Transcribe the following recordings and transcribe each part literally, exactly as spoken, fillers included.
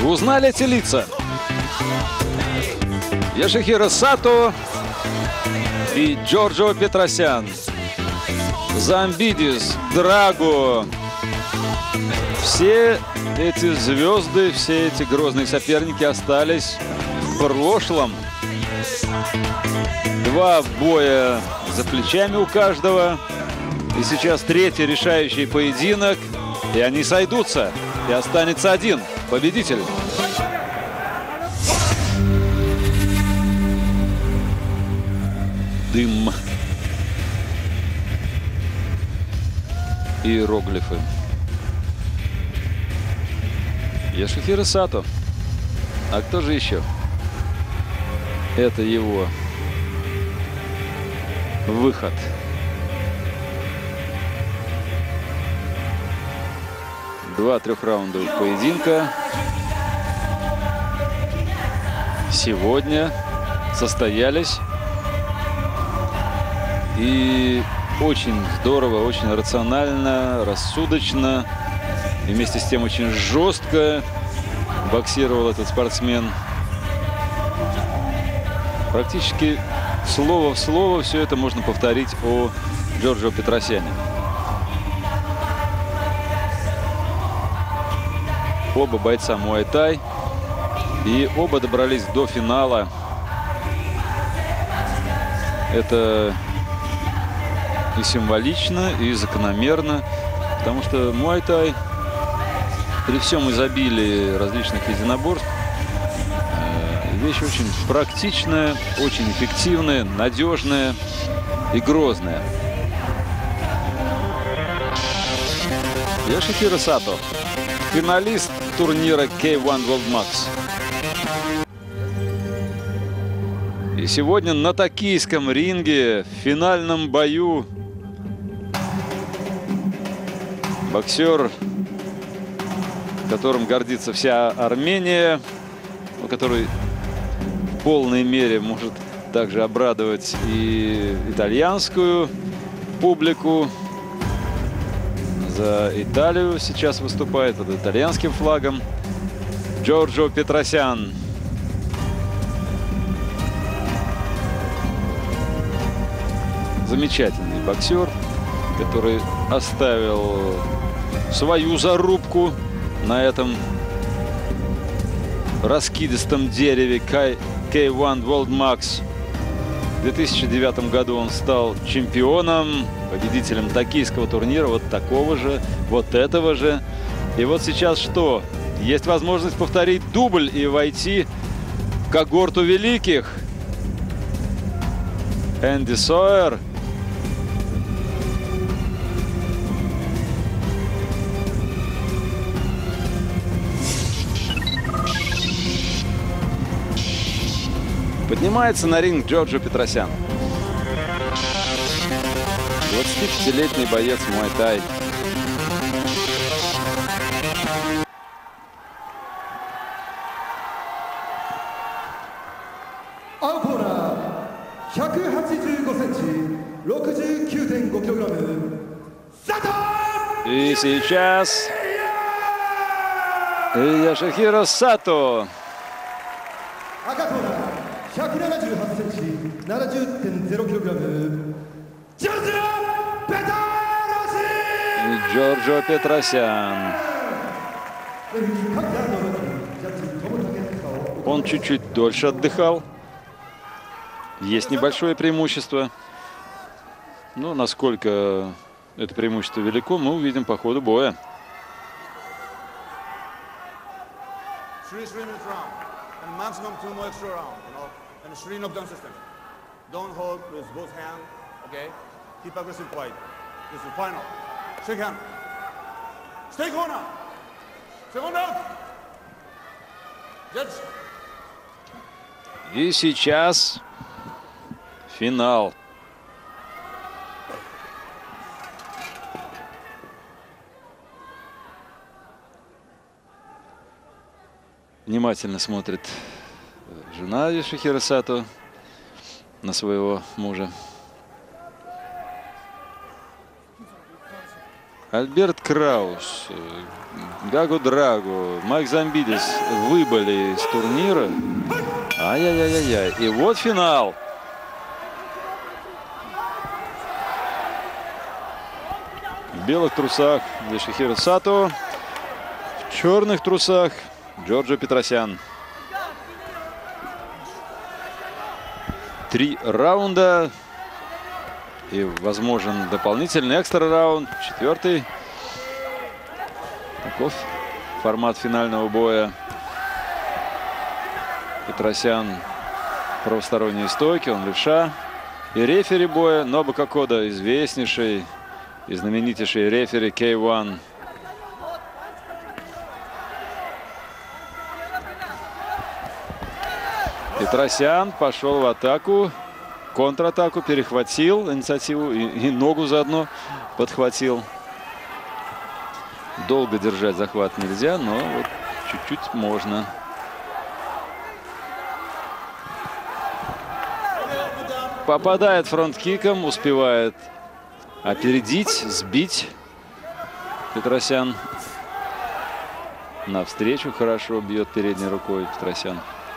Узнали эти лица? Йошихиро Сато и Джорджо Петросян. Замбидис, Драго. Все эти звезды, все эти грозные соперники остались в прошлом. Два боя за плечами у каждого. И сейчас третий решающий поединок. И они сойдутся. И останется один победитель. Дым. Иероглифы. Йошихиро Сато. А кто же еще? Это его выход. Два трехраундовых поединка сегодня состоялись. И очень здорово, очень рационально, рассудочно и вместе с тем очень жестко боксировал этот спортсмен. Практически слово в слово все это можно повторить о Джорджо Петросяне. Оба бойца муай-тай. И оба добрались до финала. Это и символично, и закономерно. Потому что муай-тай при всем изобилии различных единоборств вещь очень практичная, очень эффективная, надежная и грозная. Йошихиро Сато, финалист турнира кей один World Max. И сегодня на токийском ринге в финальном бою боксер, которым гордится вся Армения, который в полной мере может также обрадовать и итальянскую публику. За Италию сейчас выступает под итальянским флагом Джорджо Петросян. Замечательный боксер, который оставил свою зарубку на этом раскидистом дереве кей один World Max. В две тысячи девятом году он стал чемпионом, победителем токийского турнира, вот такого же, вот этого же. И вот сейчас что? Есть возможность повторить дубль и войти в когорту великих. Энди Сойер. Поднимается на ринг Джорджо Петросян. двадцатипятилетний боец муай-тай. И сейчас Йошихиро Сато. И Джорджо Петросян. Он чуть-чуть дольше отдыхал. Есть небольшое преимущество. Но насколько это преимущество велико, мы увидим по ходу боя. И сейчас финал. Внимательно смотрит жена Йошихиро Сато на своего мужа. Альберт Краус, Гагу Драгу, Майк Замбидис выбыли из турнира. Ай-яй-яй-яй. И вот финал. В белых трусах Йошихиро Сато, в черных трусах Джорджо Петросян. Три раунда. И возможен дополнительный экстра раунд. Четвертый. Таков формат финального боя. Петросян правосторонние стойки, он левша. И рефери боя Нобука Кода, известнейший и знаменитейший рефери кей один. Петросян пошел в атаку, контратаку, перехватил инициативу и, и ногу заодно подхватил. Долго держать захват нельзя, но вот чуть-чуть можно. Попадает фронт-киком, успевает опередить, сбить Петросян. Навстречу хорошо бьет передней рукой Петросян.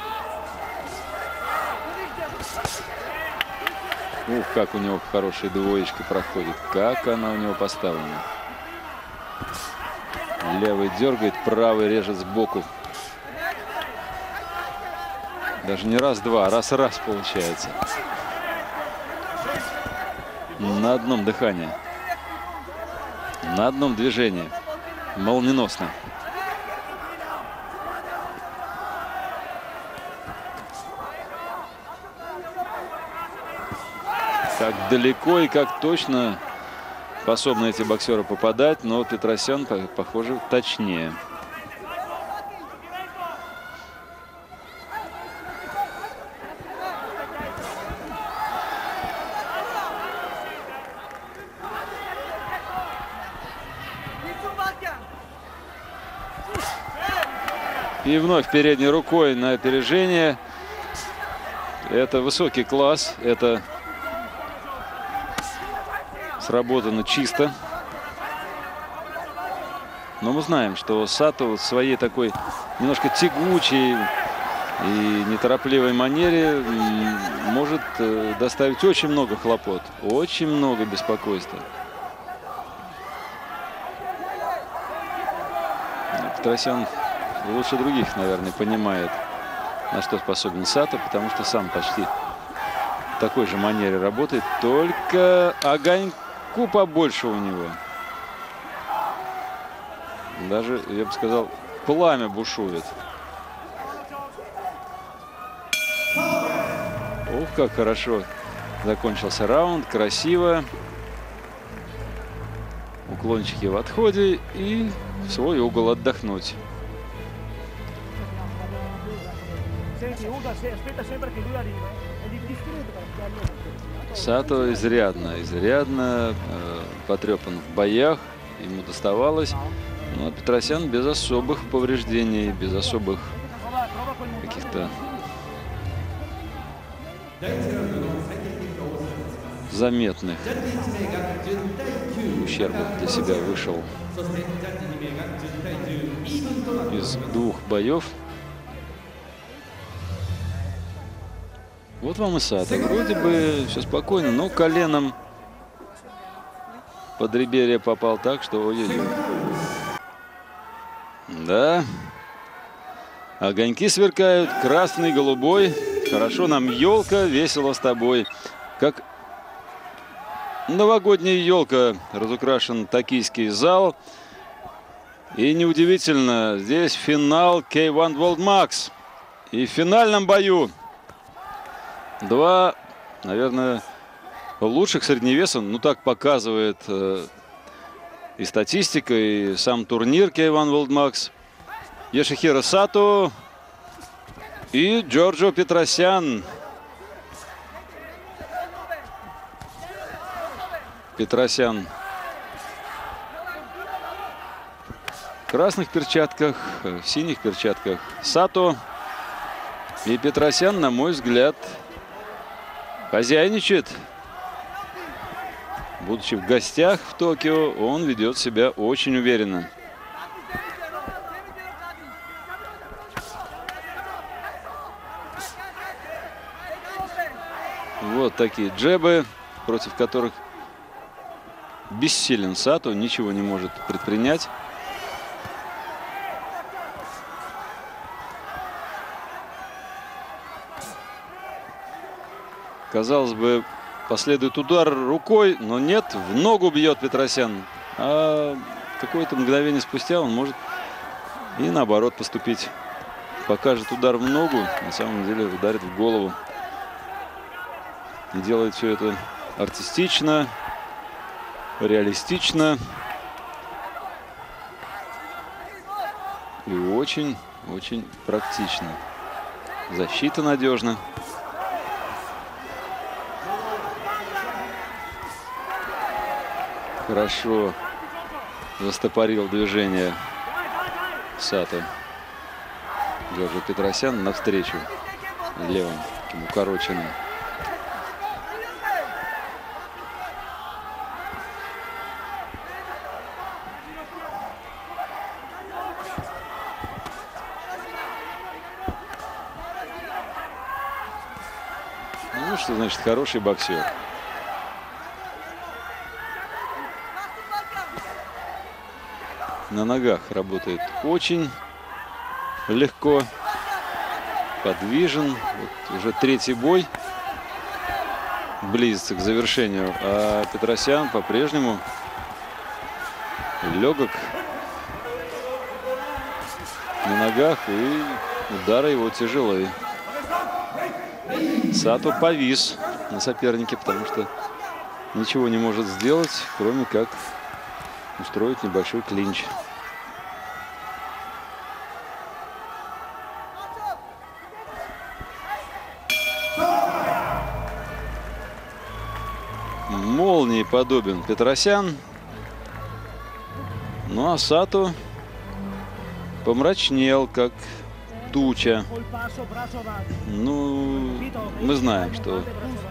Ух, как у него хорошая двоечка проходит. Как она у него поставлена. Левый дергает, правый режет сбоку. Даже не раз-два, а раз-раз получается. На одном дыхании. На одном движении. Молниеносно. Как далеко и как точно способны эти боксеры попадать, но Петросян, похоже, точнее. И вновь передней рукой на опережение. Это высокий класс. Это сработано чисто. Но мы знаем, что Сато в своей такой немножко тягучей и неторопливой манере может доставить очень много хлопот. Очень много беспокойства. Петросян лучше других, наверное, понимает, на что способен Сато, потому что сам почти в такой же манере работает, только огоньку побольше у него. Даже, я бы сказал, пламя бушует. Ух, как хорошо закончился раунд, красиво. Уклончики в отходе и в свой угол отдохнуть. Сато изрядно, изрядно э, потрепан в боях, ему доставалось. Но Петросян без особых повреждений, без особых каких-то заметных ущербов для себя вышел из двух боев. Вот вам и Сато. Вроде бы все спокойно, но коленом под реберье попал так, что ой-ой-ой. Да. Огоньки сверкают, красный, голубой. Хорошо нам елка, весело с тобой. Как новогодняя елка разукрашен токийский зал. И неудивительно, здесь финал кей один World Max. И в финальном бою два, наверное, лучших средневеса, ну так показывает э, и статистика, и сам турнир кей один World Max. Йошихиро Сато и Джорджо Петросян. Петросян в красных перчатках, в синих перчатках Сато. И Петросян, на мой взгляд, хозяйничает Будучи в гостях в Токио, он ведет себя очень уверенно. Вот такие джебы, против которых бессилен Сато, ничего не может предпринять. Казалось бы, последует удар рукой, но нет, в ногу бьет Петросян. А какое-то мгновение спустя он может и наоборот поступить. Покажет удар в ногу, на самом деле ударит в голову. И делает все это артистично, реалистично. И очень-очень практично. Защита надежна. Хорошо застопорил движение Сато. Джорджо Петросян навстречу левым, таким укороченным. Ну, что значит хороший боксер? На ногах работает очень легко, подвижен. Вот уже третий бой близится к завершению, а Петросян по-прежнему легок на ногах, и удары его тяжелые. Сато повис на сопернике, потому что ничего не может сделать, кроме как устроить небольшой клинч. Молнии подобен Петросян. Ну а Сато помрачнел, как туча. Ну, мы знаем, что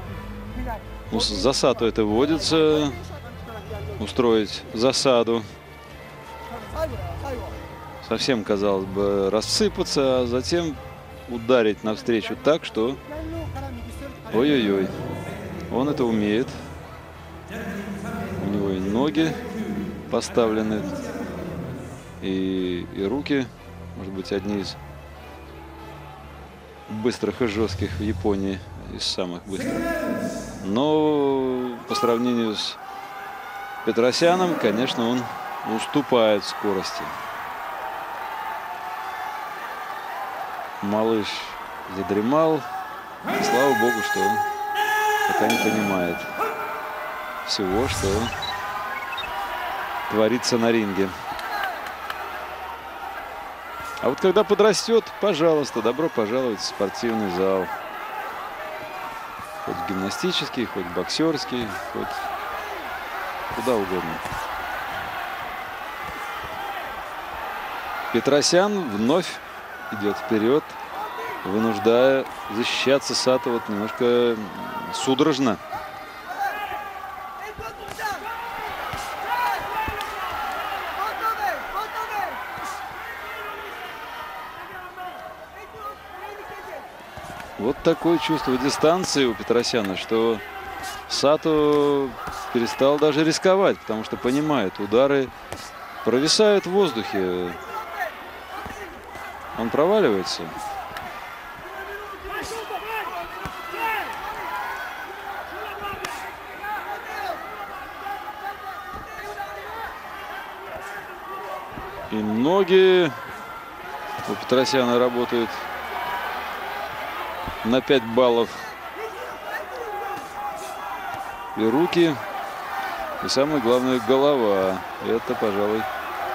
за Сато это вводится. Устроить засаду. Совсем, казалось бы, рассыпаться, а затем ударить навстречу так, что ой-ой-ой. Он это умеет. У него и ноги поставлены, и, и руки, может быть, одни из быстрых и жестких в Японии, из самых быстрых. Но по сравнению с Петросяном, конечно, он уступает в скорости. Малыш задремал. И слава богу, что он пока не понимает всего, что творится на ринге. А вот когда подрастет, пожалуйста, добро пожаловать в спортивный зал. Хоть гимнастический, хоть боксерский, хоть куда угодно. Петросян вновь идет вперед, вынуждая защищаться Сато вот немножко судорожно. Вот такое чувство дистанции у Петросяна, что Сато перестал даже рисковать, потому что понимает, удары провисают в воздухе. Он проваливается. И ноги у Петросяна работают на пять баллов. И руки. И самое главное, голова. Это, пожалуй,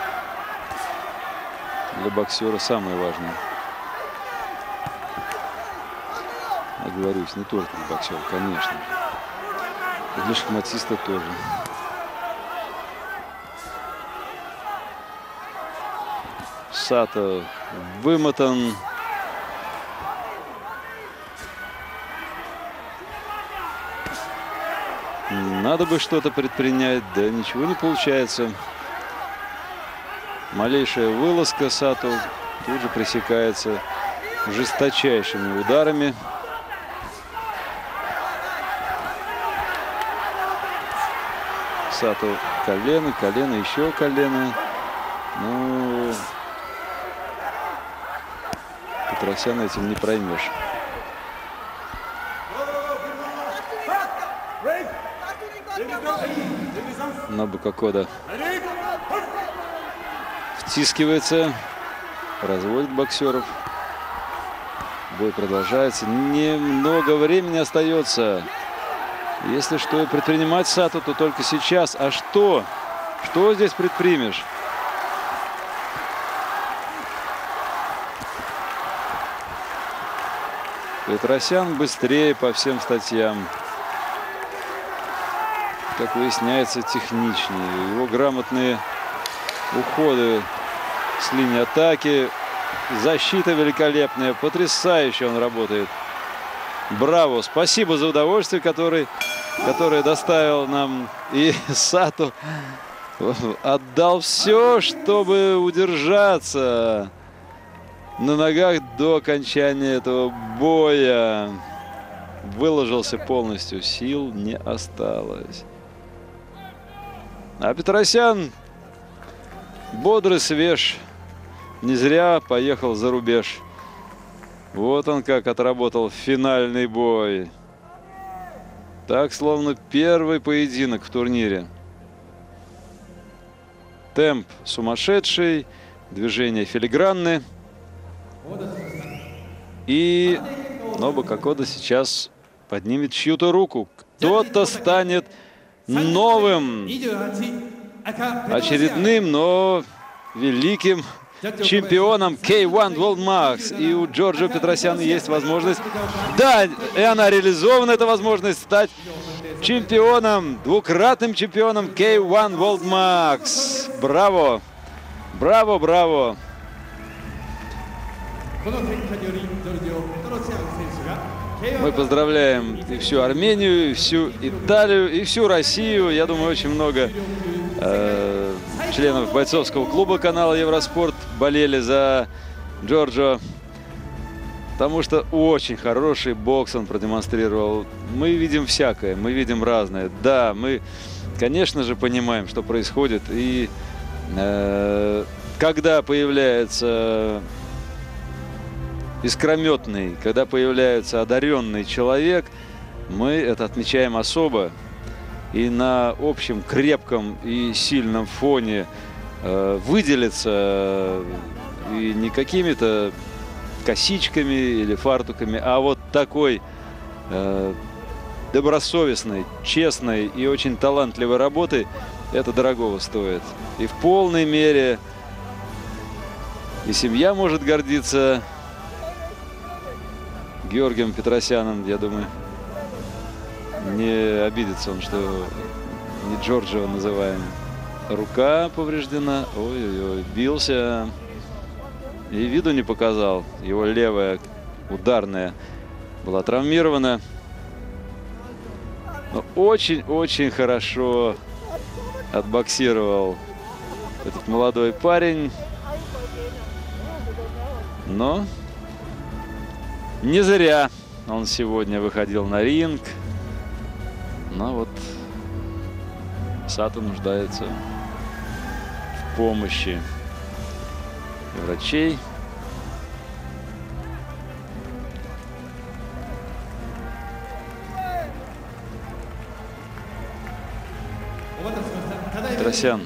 для боксера самое важное. Оговорюсь, не только для боксера, конечно. И для шахматиста тоже. Сато вымотан. Надо бы что-то предпринять, да ничего не получается. Малейшая вылазка Сато тут же пресекается жесточайшими ударами. Сато колено, колено, еще колено. Ну, Петросяна этим не проймешь. Нобу Кокода втискивается, разводит боксеров. Бой продолжается. Немного времени остается. Если что и предпринимать Сато, то только сейчас. А что? Что здесь предпримешь? Петросян быстрее по всем статьям. Как выясняется, техничнее. Его грамотные уходы с линии атаки. Защита великолепная. Потрясающе он работает. Браво. Спасибо за удовольствие, который, которое доставил нам. И Сато отдал все, чтобы удержаться на ногах до окончания этого боя. Выложился полностью. Сил не осталось. А Петросян бодрый, свеж. Не зря поехал за рубеж. Вот он как отработал финальный бой. Так, словно первый поединок в турнире. Темп сумасшедший. Движения филигранны. И Нобу Кокода сейчас поднимет чью-то руку. Кто-то станет новым, очередным, но великим чемпионом кей один World Max. И у Джорджо Петросяна есть возможность, да, и она реализована, эта возможность стать чемпионом, двукратным чемпионом кей один World Max. Браво! Браво, браво! Мы поздравляем и всю Армению, и всю Италию, и всю Россию. Я думаю, очень много э, членов бойцовского клуба канала Евроспорт болели за Джорджо, потому что очень хороший бокс он продемонстрировал. Мы видим всякое, мы видим разное. Да, мы, конечно же, понимаем, что происходит. И э, когда появляется искрометный, когда появляется одаренный человек, мы это отмечаем особо. И на общем крепком и сильном фоне э, выделиться и не какими-то косичками или фартуками, а вот такой э, добросовестной, честной и очень талантливой работой, это дорогого стоит. И в полной мере и семья может гордиться Георгием Петросяном. Я думаю, не обидится он, что не Джорджо называем. Рука повреждена. Ой-ой-ой, бился. И виду не показал. Его левая ударная была травмирована. Но очень-очень хорошо отбоксировал этот молодой парень. Но не зря он сегодня выходил на ринг. Но вот Сато нуждается в помощи врачей. Петросян.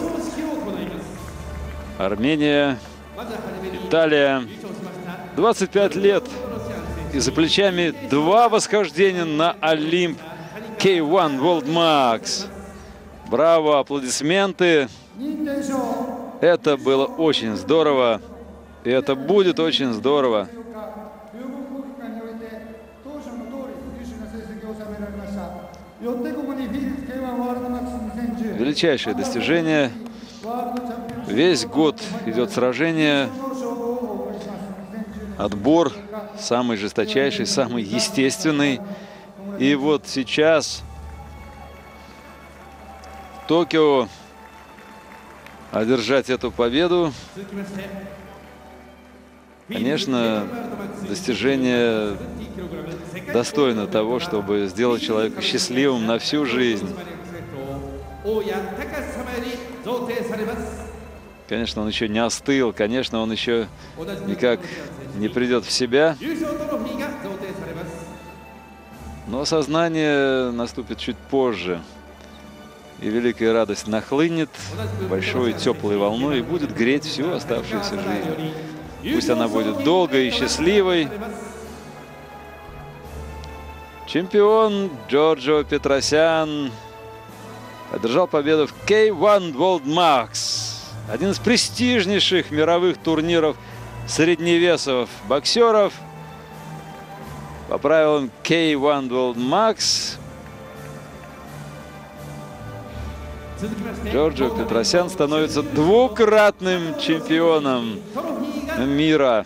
Армения, Италия. двадцать пять лет. И за плечами два восхождения на Олимп кей один World Max. Браво, аплодисменты. Это было очень здорово. И это будет очень здорово. Величайшее достижение. Весь год идет сражение. Отбор самый жесточайший, самый естественный. И вот сейчас Токио одержать эту победу. Конечно, достижение достойно того, чтобы сделать человека счастливым на всю жизнь. Конечно, он еще не остыл, конечно, он еще никак не придет в себя. Но осознание наступит чуть позже. И великая радость нахлынет большой теплой волной и будет греть всю оставшуюся жизнь. Пусть она будет долгой и счастливой. Чемпион Джорджо Петросян одержал победу в кей один World Max. Один из престижнейших мировых турниров средневесов боксеров. По правилам кей один World Max Джорджо Петросян становится двукратным чемпионом мира.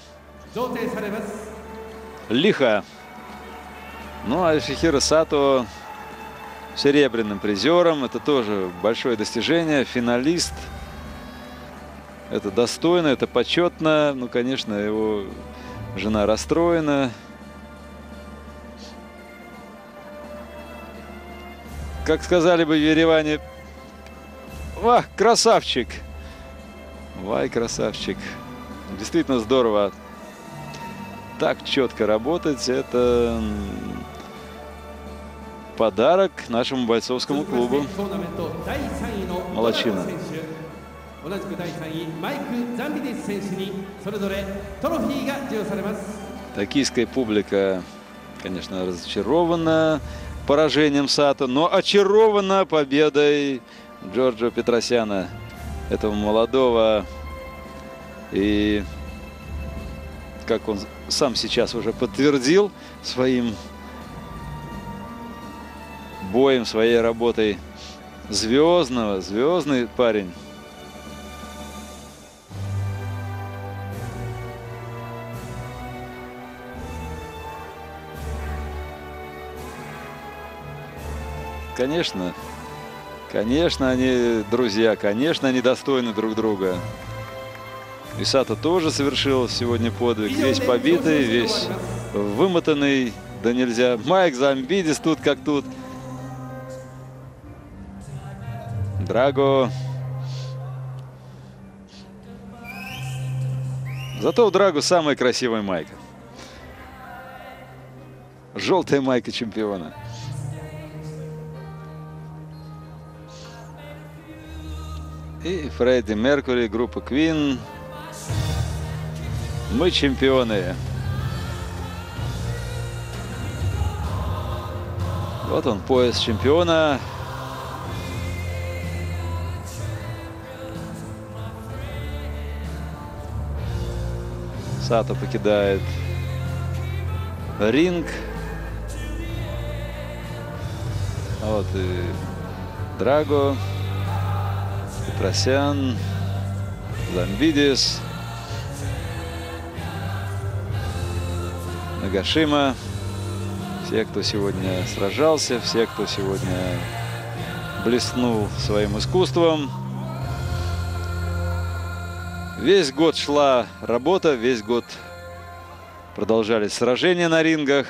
Лихо. Ну а Йосихиро Сато серебряным призером. Это тоже большое достижение. Финалист. Это достойно, это почетно. Ну, конечно, его жена расстроена. Как сказали бы в Ереване, «Ах, красавчик!» Вай, красавчик. Действительно здорово. Так четко работать. Это подарок нашему бойцовскому клубу. Молодчина. Токийская публика, конечно, разочарована поражением Сато, но очарована победой Джорджо Петросяна, этого молодого. И как он сам сейчас уже подтвердил своим боем, своей работой, звездного, звездный парень. Конечно, конечно, они друзья, конечно, они достойны друг друга. И Сато тоже совершил сегодня подвиг, весь побитый, весь вымотанный, да нельзя. Майк Замбидис тут как тут. Драго. Зато у Драго самая красивая майка. Желтая майка чемпиона. И Фредди Меркьюри, группа Queen. Мы чемпионы. Вот он, пояс чемпиона. Сато покидает ринг. Вот и Драго, Петросян, Замбидис, Нагашима. Все, кто сегодня сражался, все, кто сегодня блеснул своим искусством. Весь год шла работа, весь год продолжались сражения на рингах.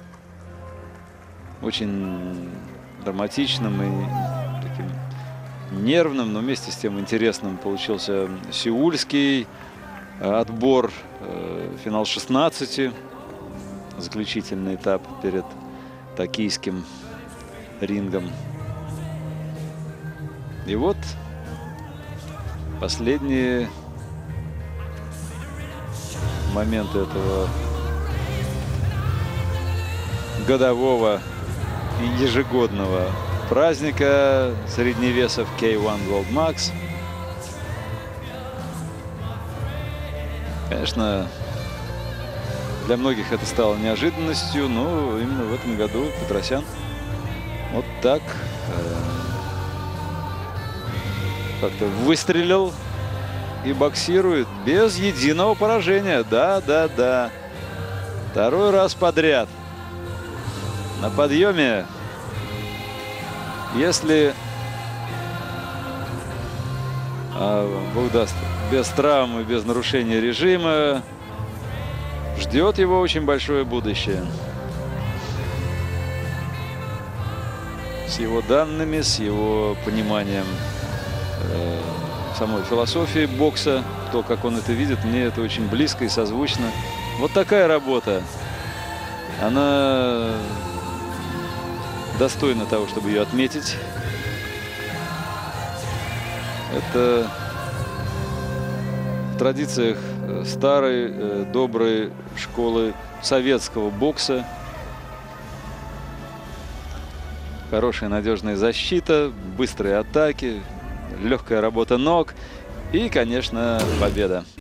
Очень драматичным и таким нервным, но вместе с тем интересным получился сеульский отбор, финал шестнадцати, заключительный этап перед токийским рингом. И вот последние моменты этого годового и ежегодного праздника средневесов кей один World Max. Конечно, для многих это стало неожиданностью, но именно в этом году Петросян вот так э, как-то выстрелил и боксирует без единого поражения. Да, да, да. Второй раз подряд. На подъеме. Если а, Бог даст, без травм и без нарушения режима, ждет его очень большое будущее. С его данными, с его пониманием э, самой философии бокса, то, как он это видит, мне это очень близко и созвучно. Вот такая работа. Она достойна того, чтобы ее отметить. Это в традициях старой, доброй школы советского бокса. Хорошая надежная защита, быстрые атаки, легкая работа ног и, конечно, победа.